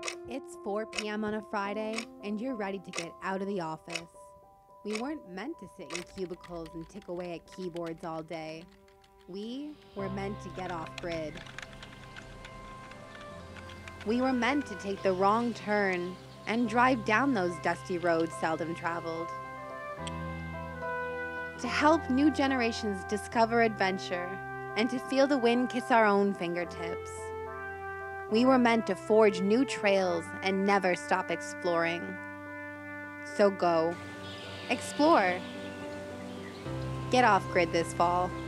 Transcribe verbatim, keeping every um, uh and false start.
It's four p m on a Friday, and you're ready to get out of the office. We weren't meant to sit in cubicles and tick away at keyboards all day. We were meant to get off grid. We were meant to take the wrong turn and drive down those dusty roads seldom traveled. To help new generations discover adventure and to feel the wind kiss our own fingertips. We were meant to forge new trails and never stop exploring. So go, explore. Get off grid this fall.